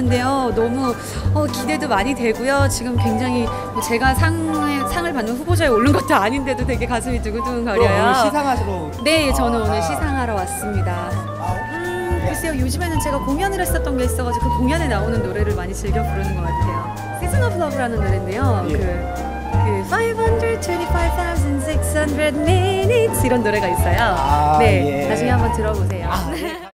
있는데요. 너무 기대도 많이 되고요. 지금 굉장히 뭐 제가 상을 받는 후보자에 오른 것도 아닌데도 되게 가슴이 두근두근거려요. 오늘 시상하시러. 네, 저는 오늘 시상하러 왔습니다. 글쎄요, 요즘에는 제가 공연을 했었던 게 있어가지고 그 공연에 나오는 노래를 많이 즐겨 부르는 것 같아요. Season of Love라는 노래인데요. 예. 그 525,600 minutes 이런 노래가 있어요. 네, 예. 나중에 한번 들어보세요.